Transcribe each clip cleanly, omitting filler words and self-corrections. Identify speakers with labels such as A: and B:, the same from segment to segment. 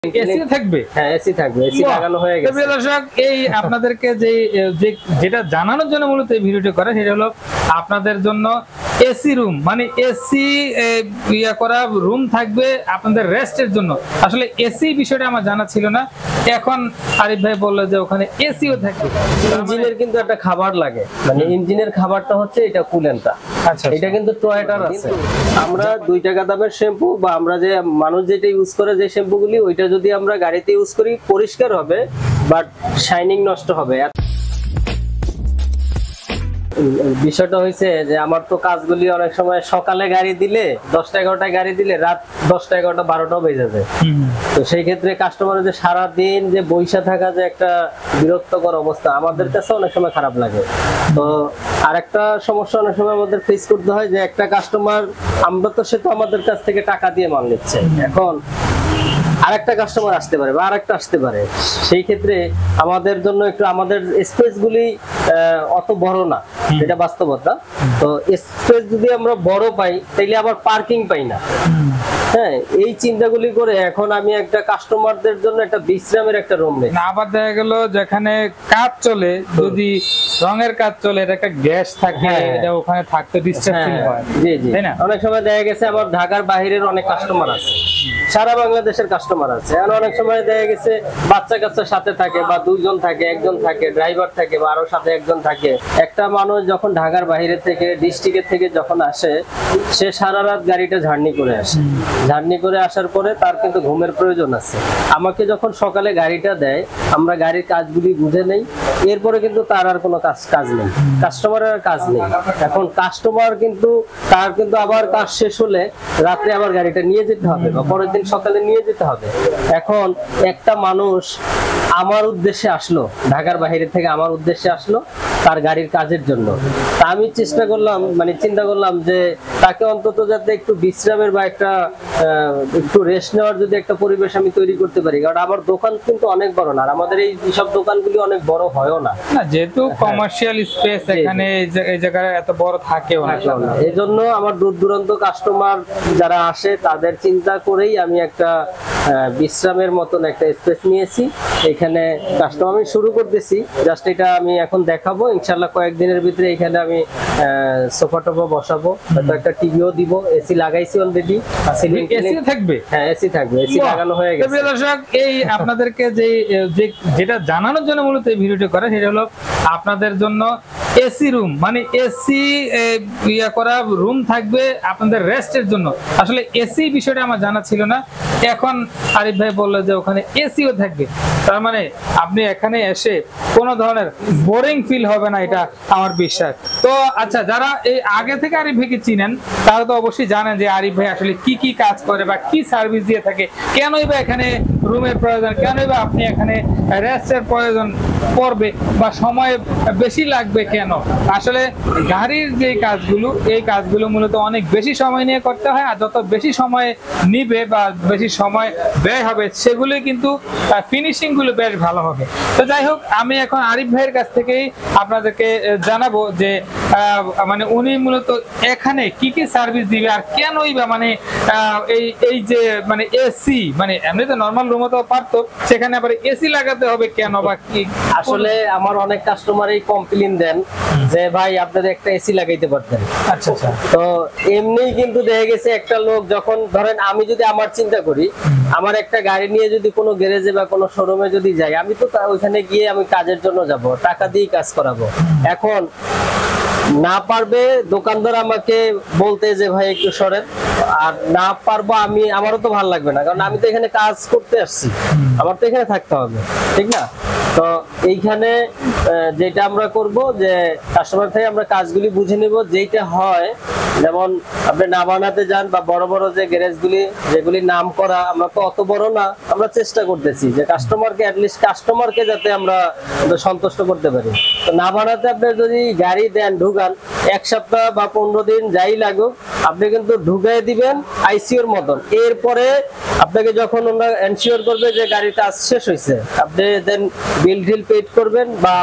A: AC থাকবে,
B: হ্যাঁ AC থাকবে, এসি লাগানো হয়ে গেছে।
A: দর্শক এই আপনাদেরকে যেটা জানানোর জন্য মূলত এই ভিডিওটি করা, সেটা হলো আপনাদের জন্য এসি রুম, মানে এসি ইয়া করা রুম থাকবে আপনাদের রেস্টের জন্য। আসলে এসি বিষয়টা আমার জানা ছিল না, এখন আরিফ ভাই বললো যে ওখানে এসিও থাকবে।
B: ইঞ্জিনের কিন্তু একটা খাবার লাগে, মানে ইঞ্জিনের খাবারটা হচ্ছে এটা কুলেন্টটা।
A: আচ্ছা,
B: এটা কিন্তু টয়টার আছে। আমরা 2 টাকা দামের শ্যাম্পু বা আমরা যে মানুষ যেটা ইউজ করে যে শ্যাম্পুগুলি, ওইটা যদি আমরা গাড়িতে ইউজ করি পরিষ্কার হবে, বাট শাইনিং নষ্ট হবে। বিষয়টা হয়েছে যে আমার তো কাজগুলি অনেক সময় সকালে গাড়ি দিলে 10টা 11টায় গাড়ি দিলে রাত 10টা 11টা 12টাও বেজে যায়। তো সেই ক্ষেত্রে কাস্টমারের যে সারাদিন যে বইসা থাকা যে একটা বিরক্তকর অবস্থা আমাদের কাছে অনেক সময় খারাপ লাগে। তো আরেকটা সমস্যা অনেক সময় আমাদের ফেস করতে হয় যে একটা কাস্টমার, আমরা তো সে তো আমাদের কাছ থেকে টাকা দিয়ে মাল নিচ্ছে, এখন আরেকটা কাস্টমার আসতে পারে বা আরেকটা আসতে পারে। সেই ক্ষেত্রে আমাদের জন্য একটু আমাদের স্পেসগুলি অত বড় না, এটা বাস্তবতা। তো স্পেস যদি আমরা বড় পাই তাইলে আবার পার্কিং পাই না। হ্যাঁ, এই চিন্তাগুলি করে এখন আমি একটা কাস্টমারদের জন্য একটা বিশ্রামের একটা রুম নেই।
A: না, আবার দেখা গেল যেখানে কাজ চলে, যদি রঙের কাজ চলে, এটা একটা গ্যাস থাকে, এটা ওখানে থাকতে ডিস্টার্ব ফিল হয়।
B: জি জি,
A: তাই না?
B: অনেক সময় দেখা গেছে আমার ঢাকার বাইরের অনেক কাস্টমার আছে, সারা বাংলাদেশের কাস্টমার আছে। আর অনেক সময় দেখা গেছে বাচ্চা কাচ্চার সাথে থাকে বা 2 জন থাকে, 1 জন থাকে, ড্রাইভার থাকে বা আরো সাথে 1 জন থাকে। একটা মানুষ যখন ঢাকার বাইরে থেকে, ডিস্ট্রিক্টের থেকে যখন আসে, সে সারা রাত গাড়িটা জার্নি করে আসে। জার্নি করে আসার পরে তার কিন্তু ঘুমের প্রয়োজন আছে। আমাকে যখন সকালে গাড়িটা দেয়, আমরা গাড়ির কাজগুলি বুঝে নেই, এরপরে কিন্তু তার আর কোনো কাজ নেই, কাস্টমারের আর কাজ নেই। এখন কাস্টমার কিন্তু তার কিন্তু আবার কাজ শেষ হলে রাত্রে আবার গাড়িটা নিয়ে যেতে হবে বা পরের দিন সকালে নিয়ে যেতে হবে। এখন একটা মানুষ আমার উদ্দেশ্যে আসলো, ঢাকার বাইরে থেকে আমার উদ্দেশ্যে আসলো তার গাড়ির কাজের জন্য। তা আমি চেষ্টা করলাম, মানে চিন্তা করলাম যে তাকে অন্তত যাতে একটু বিশ্রামের বা একটু রেস্ট নেওয়ার যদি একটা পরিবেশ আমি তৈরি করতে পারি। কারণ আমার দোকান কিন্তু অনেক বড় না, আর আমাদের এই সব দোকানগুলি অনেক বড় হয়ও না,
A: যেহেতু কমার্শিয়াল স্পেস এখানে এই জায়গায় এত বড় থাকেও না।
B: এই জন্য আমার দূর দূরান্ত কাস্টমার যারা আসে তাদের চিন্তা করেই আমি একটা বিশ্রামের মতন একটা স্পেস নিয়েছি। এখানে কাস্টমার আমি শুরু করতেছি, জাস্ট এটা আমি এখন দেখাবো। ইনশাআল্লাহ কয়েকদিনের ভিতরে এখানে আমি সোফা টোফা বসাবো, একটা টিভিও দিব, এসি লাগাইছি অলরেডি।
A: এসি থাকবে,
B: হ্যাঁ এসি থাকবে, এসি লাগানো হয়ে গেছে।
A: দর্শক এই আপনাদেরকে যেটা জানানোর জন্য মূলত এই ভিডিওটি করা, সেটা হলো আপনাদের জন্য এসি রুম, মানে এসি ইয়া করা রুম থাকবে আপনাদের রেস্টের জন্য। আসলে এসি বিষয়টা আমার জানা ছিল না, এখন আরিফ ভাই বললো যে ওখানে এসিও থাকবে। তার মানে আপনি এখানে এসে কোনো ধরনের বোরিং ফিল হবে না, এটা আমার বিশ্বাস। তো আচ্ছা, যারা এই আগে থেকে আরিফ ভাইকে চিনেন তারা তো অবশ্যই জানেন যে আরিফ ভাই আসলে কি কি কাজ করে বা কি সার্ভিস দিয়ে থাকে, কেনই বা এখানে রুমের প্রয়োজন, কেনই বা আপনি এখানে রেস্টের প্রয়োজন পড়বে বা সময় বেশি লাগবে কেন। আসলে গাড়ির যে কাজগুলো, এই কাজগুলো মূলত অনেক বেশি সময় নিয়ে করতে হয়, আর যত বেশি সময় নিবে বা বেশি সময় ব্যয় হবে সেগুলোই কিন্তু ফিনিশিং গুলো বেশ ভালো হবে। তো যাই হোক, আমি এখন আরিফ ভাইয়ের কাছ থেকেই আপনাদেরকে জানাবো যে মানে উনি মূলত এখানে কি কি সার্ভিস দিবে আর কেনই বা মানে এই যে মানে এসি, মানে এমনি তো নরমাল রুমে তো পারতো, সেখানে আবার এসি লাগাতে হবে কেন বা কি।
B: আসলে আমার অনেক কাস্টমার এই কমপ্লেইন দেন যে ভাই আপনাদের একটা এসি লাগাইতে পারতেন।
A: আচ্ছা আচ্ছা।
B: তো এমনি কিন্তু দেখা গেছে একটা লোক যখন, ধরেন আমি যদি আমার চিন্তা করি, আমার একটা গাড়ি নিয়ে যদি কোনো গ্যারেজে বা কোনো শোরুমে যদি যাই, আমি তো ওইখানে গিয়ে আমি কাজের জন্য যাব, টাকা দিয়ে কাজ করাবো। এখন না পারবে দোকানদার আমাকে বলতে যে ভাই একটু সরেন, আর না পারবো আমি, আমারও তো ভালো লাগবে না, কারণ আমি তো এখানে কাজ করতে আসছি, আমার তো এখানে থাকতে হবে, ঠিক না? তো এইখানে যেটা আমরা করব যে কাস্টমার থেকে আমরা কাজগুলি বুঝে নিব, যেটা হয়। যেমন আপনি না বানাতে যান বা বড় বড় যে গ্যারেজগুলি যেগুলি নাম করা, আমরা তো অত বড় না, আমরা চেষ্টা করতেছি যে কাস্টমারকে অ্যাটলিস্ট কাস্টমারকে যাতে আমরা সন্তুষ্ট করতে পারি। তো না বানাতে আপনি যদি গাড়ি দেন ঢুকান, 1 সপ্তাহ বা 15 দিন যাই লাগুক, আপনি কিন্তু ঢুকাই দিবেন আইসিওর মতন। এরপরে আপনাকে যখন ওরা এনশিওর করবে যে গাড়ির কাজ শেষ হয়েছে, আপনি দেন বিল টিল পেড করবেন বা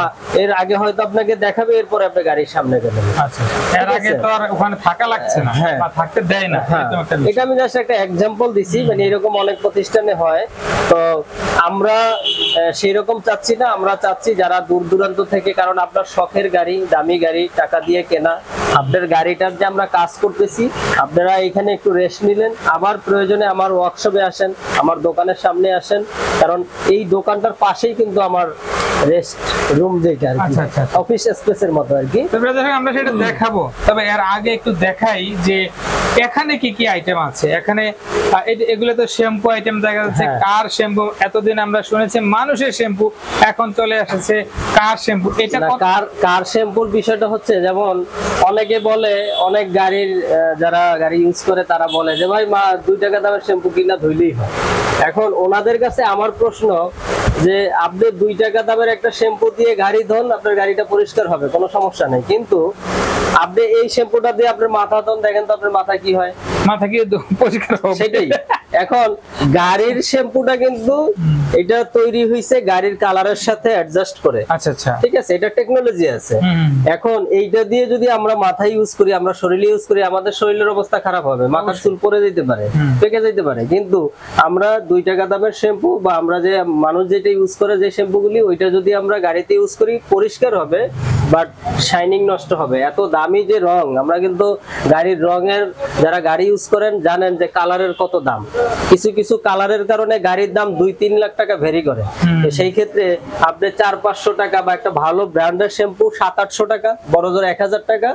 B: এর আগে হয়তো আপনাকে দেখাবে, এরপরে আপনি গাড়ির সামনে গেলেন।
A: আচ্ছা, এর আগে তো আর ওখানে থাকা লাগছে না বা থাকতে দেয় না, এরকম একটা বিষয়।
B: এটা আমি জাস্ট একটা এক্সাম্পল দিছি, মানে এরকম অনেক প্রতিষ্ঠানে হয়। তো আমরা সেই রকম চাচ্ছি না, আমরা চাচ্ছি যারা দূর দূরান্ত থেকে, কারণ আপনার শখের গাড়ি, দামি গাড়ি, টাকা দিয়ে কেনা, আপনার গাড়িটার যে আমরা কাজ করতেছি, আপনারা এখানে একটু রেস্ট নিলেন, আবার প্রয়োজনে আমার ওয়ার্কশপে আসেন, আমার দোকানের সামনে আসেন, কারণ এই দোকানটার পাশেই কিন্তু আমার রেস্ট রুম, যেটা আর কি অফিস স্পেসের মতো আর কি।
A: তবে আমরা সেটা দেখাবো, তবে এর আগে একটু দেখাই যে এখানে কি কি আইটেম আছে। এখানে এগুলো তো শ্যাম্পু আইটেম দেখা যাচ্ছে, কার শ্যাম্পু। এতদিন আমরা শুনেছি মানুষের শ্যাম্পু, এখন চলে আসছে কার শ্যাম্পু। এটা
B: কার শ্যাম্পুর বিষয়টা হচ্ছে, যেমন অনেকে বলে, অনেক গাড়ির যারা গাড়ি ইউজ করে তারা বলে যে ভাই 2 টাকা দামের শ্যাম্পু কিনা ধুইলেই হয়। এখন ওনাদের কাছে আমার প্রশ্ন যে আপনি 2 টাকা দামের একটা শ্যাম্পু দিয়ে গাড়ি ধোন, আপনার গাড়িটা পরিষ্কার হবে, কোনো সমস্যা নেই। কিন্তু আপনি এই শ্যাম্পুটা দিয়ে আপনার মাথা ধোন, দেখেন তো আপনার মাথা কি হয়,
A: মাথা কি পরিষ্কার হবে?
B: সেটাই। এখন গাড়ির শ্যাম্পুটা কিন্তু এটা তৈরি হয়েছে গাড়ির কালারের সাথে অ্যাডজাস্ট করে।
A: আচ্ছা আচ্ছা,
B: ঠিক আছে, এটা টেকনোলজি আছে। এখন এইটা দিয়ে যদি আমরা মাথায় ইউজ করি, আমরা শরীরে ইউজ করি, আমাদের শরীরের অবস্থা খারাপ হবে, মাথার চুল পড়ে যেতে পারে, পেকে যেতে পারে। কিন্তু আমরা 2 টাকা দামের শ্যাম্পু বা আমরা যে মানুষ যেটা ইউজ করে যে শ্যাম্পুগুলি, ওইটা যদি আমরা গাড়িতে ইউজ করি, পরিষ্কার হবে, বাট শাইনিং নষ্ট হবে। এত দামি যে রং, আমরা কিন্তু গাড়ির রঙের, যারা গাড়ি ইউজ করেন জানেন যে কালারের কত দাম। কিছু কিছু কালারের কারণে গাড়ির দাম 2-3 লাখ টাকা ভেরি করে। সেই ক্ষেত্রে আপনি 400-500 টাকা বা একটা ভালো ব্র্যান্ডের শ্যাম্পু 700-800 টাকা, বড় জোর 1000 টাকা,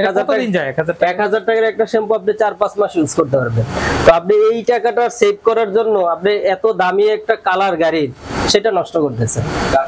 B: 1000 টাকার একটা শ্যাম্পু আপনি 4-5 মাস ইউজ করতে পারবেন। তো আপনি এই টাকাটা সেভ করার জন্য আপনি এত দামি একটা কালার গাড়ির সেটা নষ্ট করতেছেন।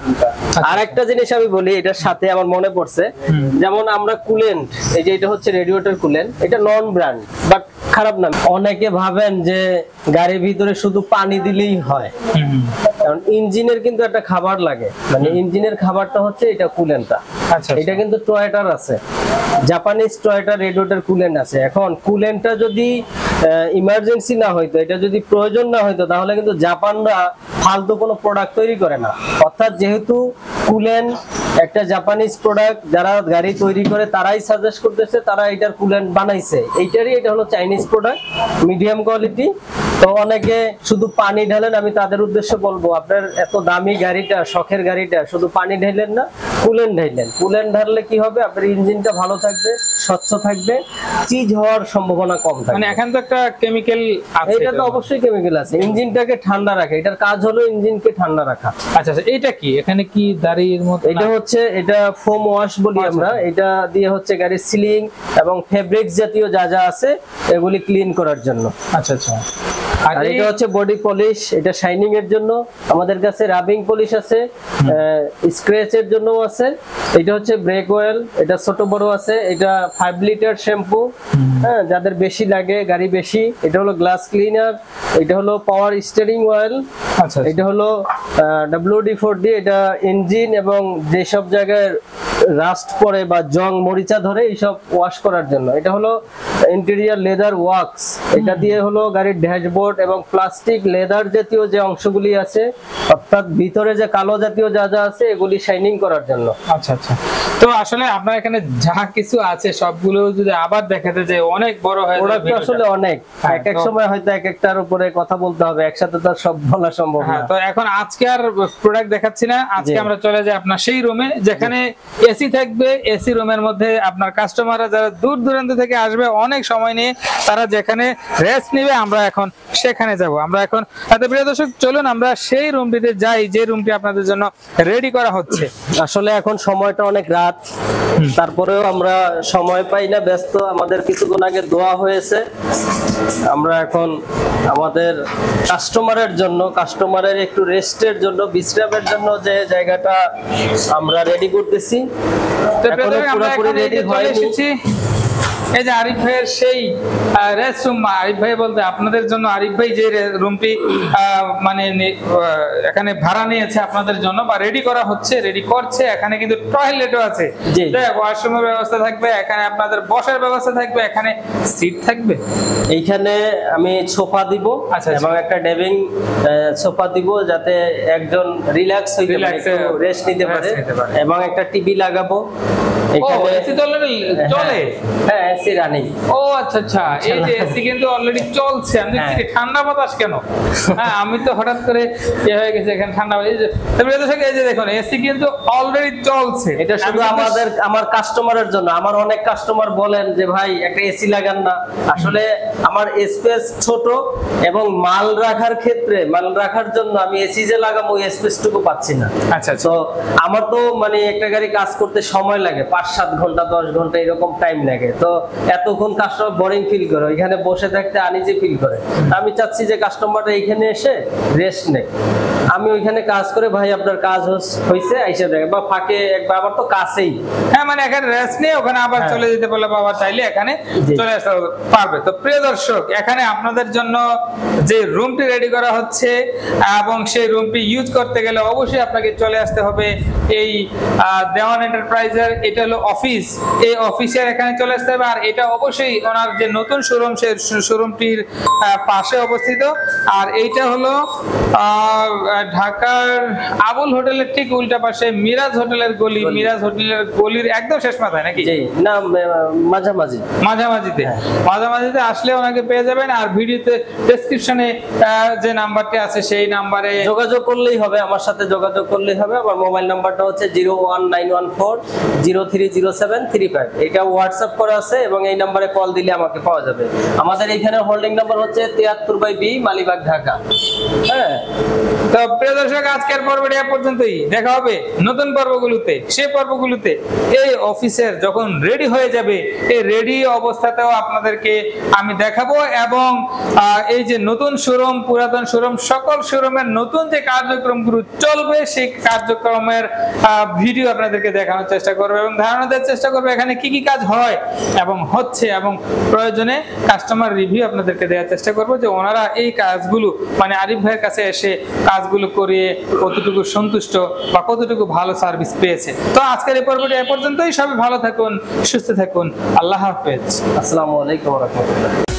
B: আর একটা জিনিস আমি বলি, এটার সাথে আমার মনে পড়ছে, যেমন আমরা কুলেন্ট, এই যে এটা হচ্ছে রেডিয়েটর কুলেন্ট, এটা নন ব্র্যান্ড বাট খারাপ না। অনেকে ভাবেন যে গাড়ির ভিতরে শুধু পানি দিলেই হয়, কারণ ইঞ্জিনের কিন্তু একটা খাবার লাগে, মানে ইঞ্জিনের খাবারটা হচ্ছে এটা কুলেন্টটা।
A: আচ্ছা,
B: এটা কিন্তু টয়োটার আছে, জাপানিজ টয়োটা রেডিয়েটর কুলেন্ট আছে। এখন কুলেন্টটা যদি ইমার্জেন্সি না হইতো, এটা যদি প্রয়োজন না হইতো, তাহলে কিন্তু জাপানরা ফালতু কোনো প্রোডাক্ট তৈরি করে না। অর্থাৎ যেহেতু কুলেন্ট একটা জাপানিজ প্রোডাক্ট, যারা গাড়ি তৈরি করে তারাই সাজেস্ট করতেছে, তারা এটার কুলেন্ট বানাইছে, এইটারই এটা হলো চাইনিজ প্রোডাক্ট, মিডিয়াম কোয়ালিটি। তো অনেকে শুধু পানি ঢালেন, আমি তাদের উদ্দেশ্যে বলবো, আপনার এত দামি গাড়িটা, শখের গাড়িটা, শুধু পানি ঢালেন না, কুলেন্ট ঢালেন। কুলেন্ট ঢাললে কি হবে, আপনার ইঞ্জিনটা ভালো থাকবে, স্বচ্ছ থাকবে, চিজ হওয়ার সম্ভাবনা কম থাকবে।
A: মানে এখানে তো একটা কেমিক্যাল আছে,
B: এটা তো অবশ্যই কেমিক্যাল আছে, ইঞ্জিনটাকে ঠান্ডা রাখে, এটার কাজ হলো ইঞ্জিনকে ঠান্ডা রাখা।
A: আচ্ছা আচ্ছা, এটা কি এখানে কি দাড়ির মতো?
B: এটা হচ্ছে, এটা ফোম ওয়াশ বলি আমরা, এটা দিয়ে হচ্ছে গাড়ির সিলিং এবং ফেব্রিক জাতীয় যা যা আছে এগুলি ক্লিন করার জন্য।
A: আচ্ছা আচ্ছা,
B: আর এটা হচ্ছে বডি পলিশ, এটা শাইনিং এর জন্য। আমাদের কাছে রাবিং পলিশ আছে, স্ক্র্যাচ এর জন্য আছে। এটা হচ্ছে ব্রেক অয়েল, এটা ছোট বড় আছে। এটা 5 লিটার শ্যাম্পু, হ্যাঁ, যাদের বেশি লাগে, গাড়ি বেশি। এটা হলো গ্লাস ক্লিনার, এটা হলো পাওয়ার স্টিয়ারিং অয়েল।
A: আচ্ছা,
B: এটা হলো WD-40, এটা ইঞ্জিন এবং যেসব জায়গায় রাস্ট পড়ে বা জং মরিচা ধরে এইসব ওয়াশ করার জন্য। এটা হলো ইন্টেরিয়র লেদার ওয়াক্স, এটা দিয়ে হলো গাড়ির ড্যাশবোর্ড এবং প্লাস্টিক লেদার জাতীয় যে অংশগুলি আছে, অর্থাৎ ভিতরে যে কালো জাতীয় যা যা আছে, এগুলি শাইনিং করার জন্য।
A: আচ্ছা আচ্ছা, তো আসলে আপনার এখানে যা কিছু আছে সবগুলো যদি আবার দেখাতে যায় অনেক বড় হয়ে যাবে,
B: আসলে অনেক, এক এক সময় হয়তো এক একটার উপরে কথা বলতে হবে, একসাথে তো সব বলা সম্ভব না।
A: তো এখন আজকে আর প্রোডাক্ট দেখাচ্ছি না, আজকে আমরা চলে যাই আপনার সেই রুমে যেখানে এসি থাকবে। এসি রুমের মধ্যে আপনার কাস্টমাররা যারা দূর দূরান্ত থেকে আসবে অনেক সময় নিয়ে, তারা যেখানে রেস্ট নেবে, আমরা এখন সেখানে যাব। আমরা এখন, প্রিয় দর্শক, চলুন আমরা সেই রুমটিতে যাই যে রুমটি আপনাদের জন্য রেডি করা হচ্ছে।
B: আসলে এখন সময়টা অনেক রাত, তারপরেও আমরা সময় পাই না, ব্যস্ত। আমাদের কিছুক্ষণ আগে দোয়া হয়েছে, আমরা এখন আমাদের কাস্টমারের জন্য, কাস্টমারের একটু রেস্টের জন্য, বিশ্রামের জন্য যে জায়গাটা আমরা রেডি করতেছি।
A: পুরোপুরি রেডি হয়ে এসেছি। এই যে আরিফ ভাইয়ের সেই রেস্ট রুম, আরিফ ভাই বলতে আপনাদের জন্য আরিফ ভাই যে রুমটি মানে এখানে ভাড়া নিয়েছে আপনাদের জন্য বা রেডি করা হচ্ছে, রেডি করছে, এখানে কিন্তু টয়লেটও আছে, ওয়াশরুমের ব্যবস্থা থাকবে, এখানে আপনাদের বসার ব্যবস্থা থাকবে, এখানে সিট থাকবে,
B: এইখানে আমি সোফা দিব এবং একটা ডেভিং সোফা দিব যাতে একজন রিল্যাক্স হইতে পারে, একটু রেস্ট নিতে পারে, এবং একটা টিভি লাগাবো।
A: এখানে এসি তো অলরেডি চলে?
B: হ্যাঁ, এসি রানিং।
A: ও আচ্ছা আচ্ছা, এই যে এসি কিন্তু অলরেডি চলছে। আমি দেখছি ঠান্ডা বাতাস কেন? হ্যাঁ, আমি তো হঠাৎ করে ইয়ে হয়ে গেছে এখানে ঠান্ডা বাতাস। এই যে দেখুন এসি কিন্তু অলরেডি চলছে।
B: এটা শুধু আমার কাস্টমারের জন্য। আমার অনেক কাস্টমার বলেন যে ভাই একটা এসি লাগান না। আসলে আমার স্পেস ছোট এবং মাল রাখার ক্ষেত্রে, মাল রাখার জন্য আমি এসি যে লাগাবো ওই স্পেসটুকু পাচ্ছি না।
A: আচ্ছা,
B: তো আমার তো মানে একটা গাড়ি কাজ করতে সময় লাগে 5-7 ঘন্টা 10 ঘন্টা এরকম টাইম লাগে। তো এতক্ষণ কাস্টমার বোরিং ফিল করে, এখানে বসে থাকতে আনইজি ফিল করে। আমি চাচ্ছি যে কাস্টমারটা এখানে এসে রেস্ট নেয়। আমি ওইখানে কাজ করে ভাই আপনার কাজ হইছে আইসা দেখে, বা ফাঁকে একবার আবার তো কাছেই,
A: হ্যাঁ মানে এখানে রেস্ট নিয়ে ওখানে আবার চলে যেতে পারলে বাবা চাইলে এখানে চলে আসতে পারবে। তো প্রিয় দর্শক, এখানে আপনাদের জন্য যে রুমটি রেডি করা হচ্ছে এবং সেই রুমটি ইউজ করতে গেলে অবশ্যই আপনাকে চলে আসতে হবে এই দেওয়ান এন্টারপ্রাইজের, এটা হলো অফিস, এই অফিসের এখানে চলে আসতে হবে। আর এটা অবশ্যই ওনার যে নতুন শোরুম, সেই শোরুমটির পাশে অবস্থিত। আর এইটা হলো ঢাকার আবুল হোটেলের ঠিক উল্টা পাশে মিরাজ হোটেলের গলি, মিরাজ হোটেলের গলির একদম শেষ মাথায় নাকি?
B: না,
A: মাঝামাঝিতে আসলে ওনাকে পেয়ে যাবেন। আর ভিডিওতে ডেসক্রিপশনে যে নাম্বারটি আছে সেই নাম্বারে
B: যোগাযোগ করলেই হবে, আমার সাথে যোগাযোগ করলেই হবে। আমার মোবাইল নাম্বারটা হচ্ছে 01914030735। এটা হোয়াটসঅ্যাপ করা আছে এবং এই নাম্বারে কল দিলে আমাকে পাওয়া যাবে। আমাদের এখানে হোল্ডিং নাম্বার হচ্ছে 73/B, মালিবাগ, ঢাকা। হ্যাঁ,
A: তো প্রিয় দর্শক, আজকের পর্বটি এ পর্যন্তই। দেখা হবে নতুন পর্বগুলোতে। সেই পর্বগুলোতে এই অফিসের যখন রেডি হয়ে যাবে, এই রেডি অবস্থাতেও আপনাদেরকে আমি দেখাবো এবং এই যে নতুন শোরুম, পুরাতন শোরুম, সকল শোরুমের নতুন যে কার্যক্রমগুলো চলবে সেই কার্যক্রমের ভিডিও আপনাদেরকে দেখানোর চেষ্টা করবো এবং ধারণা দেওয়ার চেষ্টা করবো এখানে কি কি কাজ হয় এবং হচ্ছে, এবং প্রয়োজনে কাস্টমার রিভিউ আপনাদেরকে দেওয়ার চেষ্টা করবো যে ওনারা এই কাজগুলো মানে আরিফ ভাইয়ের কাছে এসে কাজগুলো করিয়ে কতটুকু সন্তুষ্ট বা কতটুকু ভালো সার্ভিস পেয়েছে। তো আজকের এই পর্বটি এ পর্যন্তই। সবাই ভালো থাকুন, সুস্থ থাকুন। আল্লাহ হাফেজ।
B: আসসালামু আলাইকুম ওয়া রাহমাতুল্লাহ।